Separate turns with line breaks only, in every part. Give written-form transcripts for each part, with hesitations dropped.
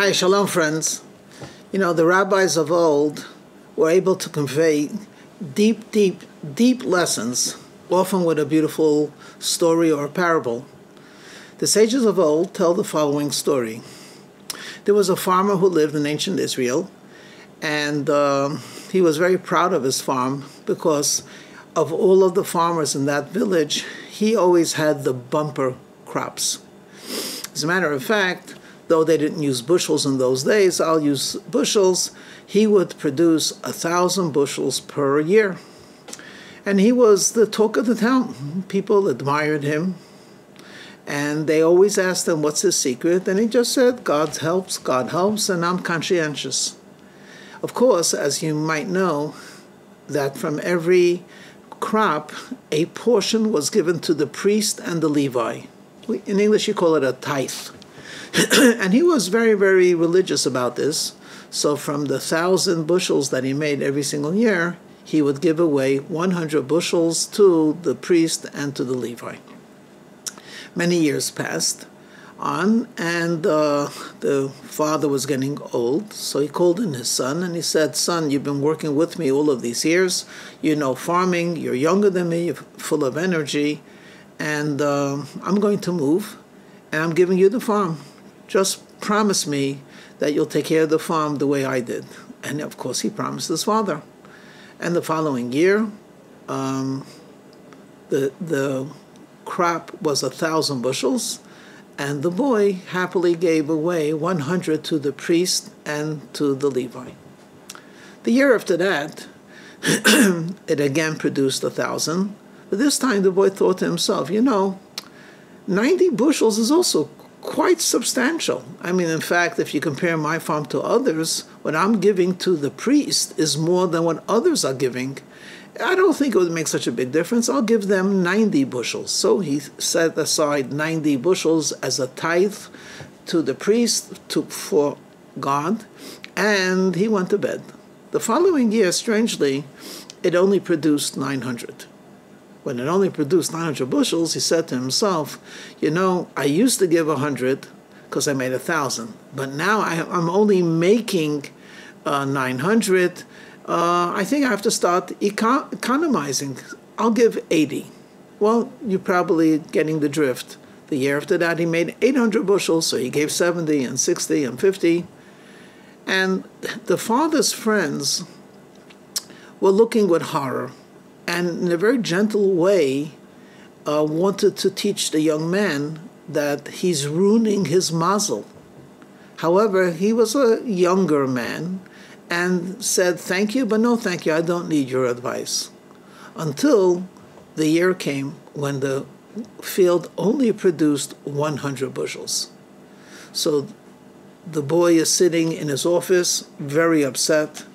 Hi, shalom friends. You know, the rabbis of old were able to convey deep lessons, often with a beautiful story or a parable. The sages of old tell the following story. There was a farmer who lived in ancient Israel, and he was very proud of his farm because of all of the farmers in that village, he always had the bumper crops. As a matter of fact, though they didn't use bushels in those days, I'll use bushels, he would produce 1,000 bushels per year. And he was the talk of the town. People admired him. And they always asked him, what's his secret? And he just said, God helps, and I'm conscientious. Of course, as you might know, that from every crop, a portion was given to the priest and the Levi. In English, you call it a tithe. And he was very, very religious about this. So from the 1,000 bushels that he made every single year, he would give away 100 bushels to the priest and to the Levi. Many years passed on, and the father was getting old, so he called in his son, and he said, son, you've been working with me all of these years. You know farming, you're younger than me, you're full of energy, and I'm going to move, and I'm giving you the farm. Just promise me that you'll take care of the farm the way I did. And of course, he promised his father. And the following year, the crop was 1,000 bushels, and the boy happily gave away 100 to the priest and to the Levi. The year after that, it again produced 1,000. But this time, the boy thought to himself, you know, 90 bushels is also quite substantial. I mean, in fact, if you compare my farm to others, what I'm giving to the priest is more than what others are giving. I don't think it would make such a big difference. I'll give them 90 bushels. So he set aside 90 bushels as a tithe to the priest for God, and he went to bed. The following year, strangely, it only produced 900. When it only produced 900 bushels, he said to himself, you know, I used to give 100 because I made 1,000, but now I'm only making 900. I think I have to start economizing. I'll give 80. Well, you're probably getting the drift. The year after that, he made 800 bushels, so he gave 70 and 60 and 50. And the father's friends were looking with horror, and in a very gentle way wanted to teach the young man that he's ruining his mazel. However, he was a younger man and said, thank you, but no thank you, I don't need your advice. Until the year came when the field only produced 100 bushels. So the boy is sitting in his office, very upset.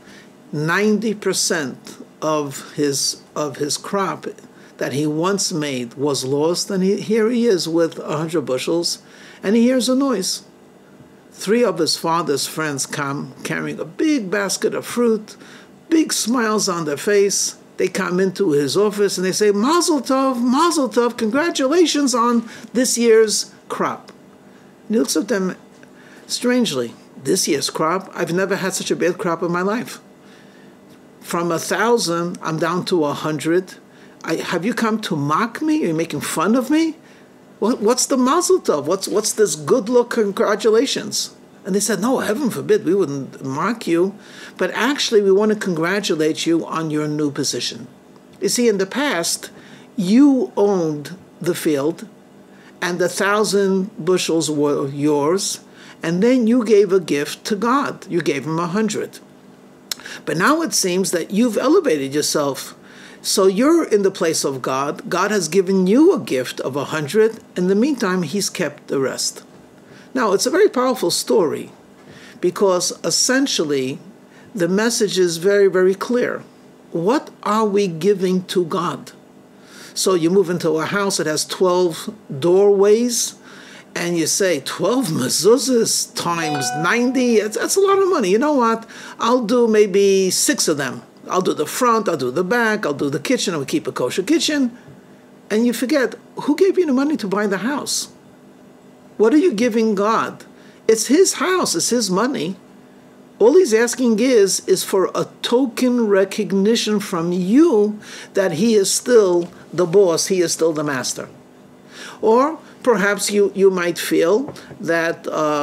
90% of his crop that he once made was lost, and here he is with 100 bushels, and he hears a noise. 3 of his father's friends come carrying a big basket of fruit, big smiles on their face. They come into his office and they say, Mazel Tov, congratulations on this year's crop. And he looks at them strangely. This year's crop? I've never had such a bad crop in my life. From 1,000, I'm down to 100. Have you come to mock me? Are you making fun of me? What's the mazel tov? What's this good look, congratulations? And they said, no, heaven forbid, we wouldn't mock you. But actually, we want to congratulate you on your new position. You see, in the past, you owned the field, and the 1,000 bushels were yours, and then you gave a gift to God. You gave him 100. But now it seems that you've elevated yourself. So you're in the place of God. God has given you a gift of 100. In the meantime, he's kept the rest. Now, it's a very powerful story because essentially the message is very, very clear. What are we giving to God? So you move into a house that has 12 doorways, and you say 12 mezuzahs times 90, that's a lot of money. You know what? I'll do maybe 6 of them. I'll do the front, I'll do the back, I'll do the kitchen, I'll keep a kosher kitchen. And you forget, who gave you the money to buy the house? What are you giving God? It's his house, it's his money. All he's asking is for a token recognition from you that he is still the boss, he is still the master. Or perhaps you might feel that,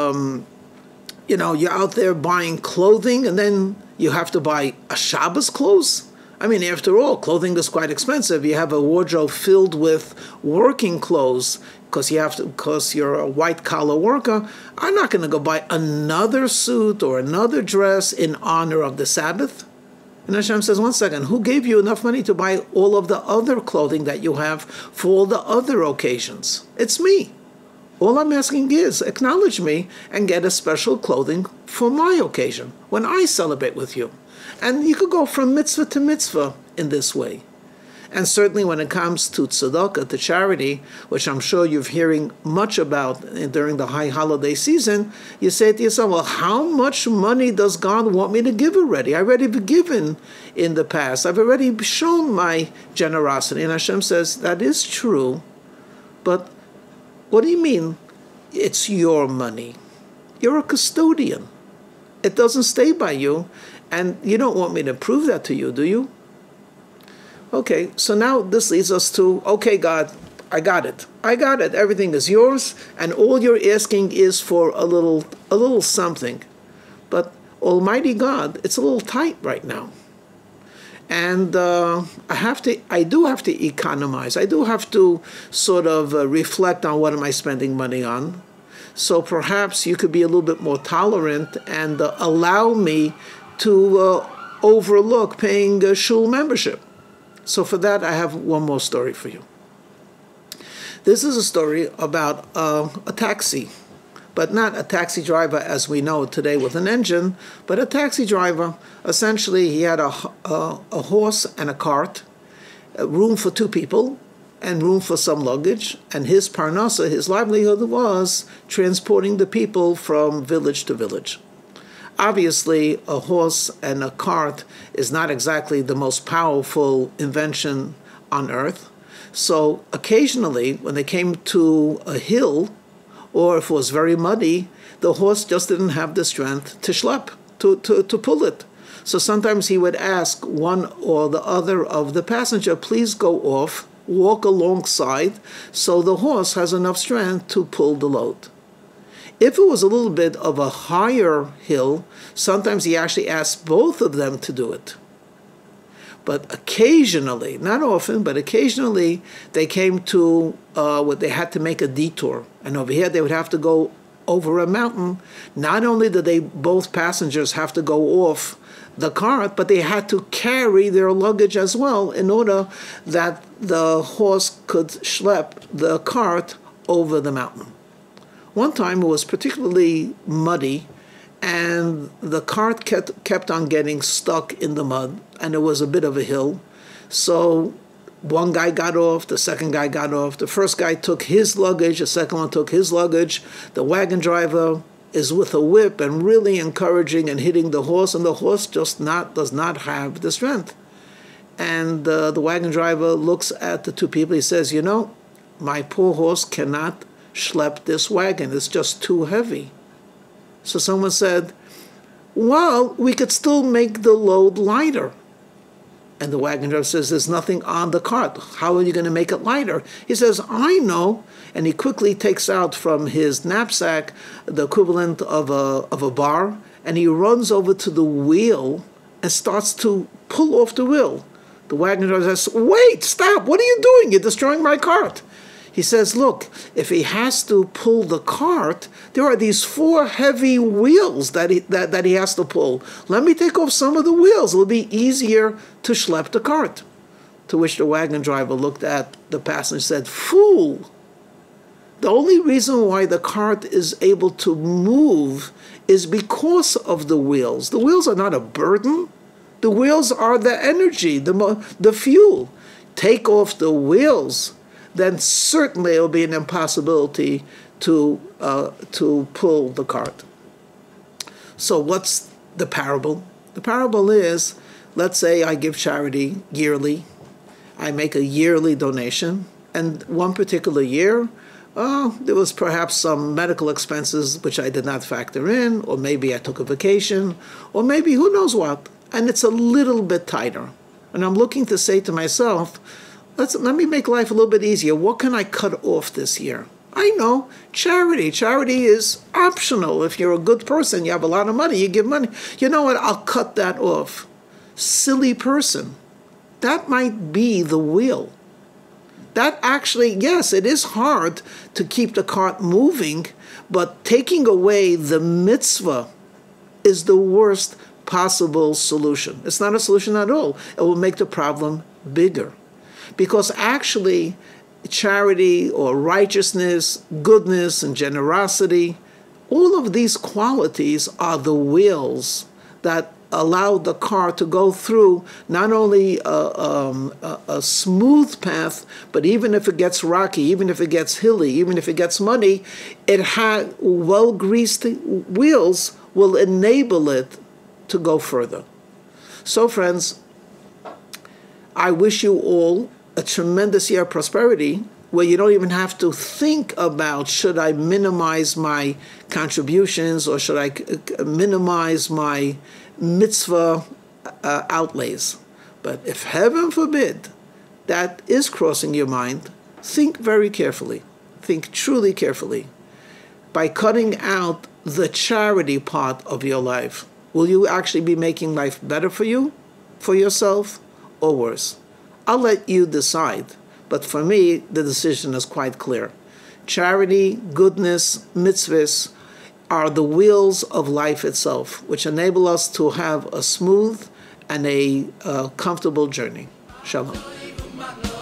you're out there buying clothing and then you have to buy a Shabbos clothes. I mean, after all, clothing is quite expensive. You have a wardrobe filled with working clothes because you're a white-collar worker. I'm not going to go buy another suit or another dress in honor of the Sabbath. And Hashem says, one second, who gave you enough money to buy all of the other clothing that you have for all the other occasions? It's me. All I'm asking is acknowledge me and get a special clothing for my occasion when I celebrate with you. And you could go from mitzvah to mitzvah in this way. And certainly when it comes to tzedakah, to charity, which I'm sure you're hearing much about during the high holiday season, you say to yourself, well, how much money does God want me to give already? I've already been given in the past. I've already shown my generosity. And Hashem says, that is true, but what do you mean it's your money? You're a custodian. It doesn't stay by you, and you don't want me to prove that to you, do you? Okay, so now this leads us to, okay, God, I got it. I got it. Everything is yours, and all you're asking is for a little something. But Almighty God, it's a little tight right now. And I do have to economize. I do have to sort of reflect on what am I spending money on. So perhaps you could be a little bit more tolerant and allow me to overlook paying a shul membership. So for that, I have one more story for you. This is a story about a taxi, but not a taxi driver as we know today with an engine, but a taxi driver. Essentially, he had a horse and a cart, room for 2 people, and room for some luggage. And his parnasa, his livelihood, was transporting the people from village to village. Obviously, a horse and a cart is not exactly the most powerful invention on earth. So occasionally, when they came to a hill, or if it was very muddy, the horse just didn't have the strength to schlep, to pull it. So sometimes he would ask one or the other of the passenger, please go off, walk alongside, so the horse has enough strength to pull the load. If it was a little bit of a higher hill, sometimes he actually asked both of them to do it. But occasionally, not often, but occasionally, they came to what they had to make a detour. And over here, they would have to go over a mountain. Not only did both passengers have to go off the cart, but they had to carry their luggage as well in order that the horse could schlep the cart over the mountain. One time it was particularly muddy, and the cart kept on getting stuck in the mud, and it was a bit of a hill. So one guy got off, the second guy got off. The first guy took his luggage, the second one took his luggage. The wagon driver is with a whip and really encouraging and hitting the horse, and the horse just does not have the strength. And the wagon driver looks at the 2 people. He says, you know, my poor horse cannot schlep this wagon. It's just too heavy. So someone said, well, we could still make the load lighter. And the wagon driver says, there's nothing on the cart. How are you going to make it lighter? He says, I know. And he quickly takes out from his knapsack the equivalent of a bar, and he runs over to the wheel and starts to pull off the wheel. The wagon driver says, wait, stop, what are you doing? You're destroying my cart. He says, look, if he has to pull the cart, there are these 4 heavy wheels that he has to pull. Let me take off some of the wheels. It'll be easier to schlep the cart. To which the wagon driver looked at the passenger and said, fool, the only reason why the cart is able to move is because of the wheels. The wheels are not a burden. The wheels are the energy, the fuel. Take off the wheels, then certainly it will be an impossibility to pull the cart. So what's the parable? The parable is, let's say I give charity yearly. I make a yearly donation, and one particular year, There was perhaps some medical expenses which I did not factor in, or maybe I took a vacation, or maybe who knows what, and it's a little bit tighter. And I'm looking to say to myself, let me make life a little bit easier. What can I cut off this year? I know, charity. Charity is optional. If you're a good person, you have a lot of money, you give money. You know what? I'll cut that off. Silly person. That might be the wheel. That actually, yes, it is hard to keep the cart moving, but taking away the mitzvah is the worst possible solution. It's not a solution at all. It will make the problem bigger. Because actually, charity or righteousness, goodness, and generosity, all of these qualities are the wheels that allow the car to go through not only a smooth path, but even if it gets rocky, even if it gets hilly, even if it gets muddy, it had well-greased wheels will enable it to go further. So, friends, I wish you all a tremendous year of prosperity where you don't even have to think about should I minimize my contributions or should I minimize my mitzvah outlays. But if heaven forbid that is crossing your mind, think very carefully. Think truly carefully. By cutting out the charity part of your life, will you actually be making life better for you, for yourself, or worse? I'll let you decide. But for me, the decision is quite clear. Charity, goodness, mitzvahs are the wheels of life itself, which enable us to have a smooth and a comfortable journey. Shalom.